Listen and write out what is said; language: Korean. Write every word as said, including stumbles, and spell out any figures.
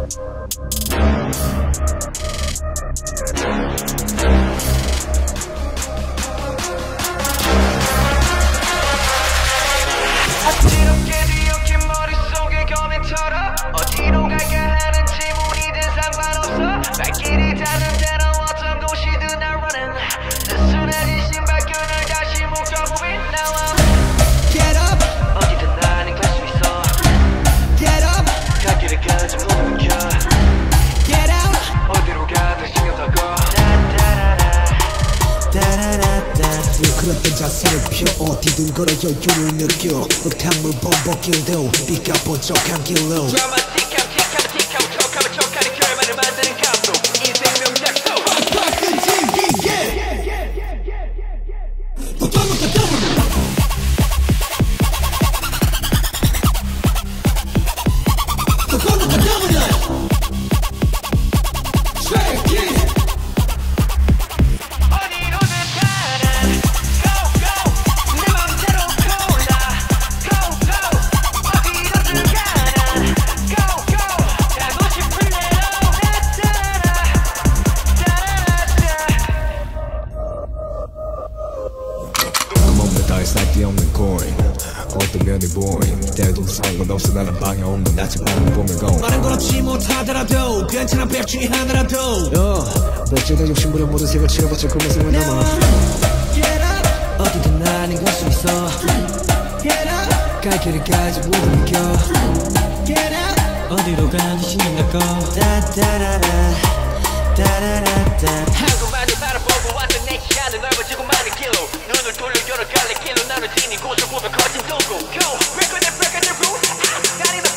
어지럽게 뒤엉킨 머릿속에 거미처럼 어디로 갈까 하는 질문이든 상관없어 발길이 닿는 대로 어떤 곳이든 날 running 느슨해진 신발끈을 다시 묶어보면 나와 Get up 어디든 나는 갈 수 있어 Get up 갈 길을 가지 못 느껴 Get out 어디로 가든 신경 더 꺼 왜 그렇던 자세를 펴 어디든 걸어 여유를 느껴 흙탕물 범벅길도 비가 번쩍한 길로 드라마틱함 틱함 틱함 척하면 척하는 결말을 만드는 감독 인생 명작도 박박은 즐기게 없는 coin 어떤 면이 보인 때도 상관없어 나는 방해 없는 아침 바람 보면 고 말은 그렇지 못하더라도 괜찮아 백 중에 하나라도 야 맥주다 욕심부려 모든 색을 치러봤자 그 모습을 담아 어디든 나는 갈 수 있어 갈 길을 가지 못 느껴 어디로 가는지 신경 날 거 한국만을 바라보고 왔던 내 시야는 넓어지고 많은 길로 눈을 돌려 여러 갈래 길로 나눠진 이곳을 보며 커진 동굴 Go, break on the break on the roof 다리는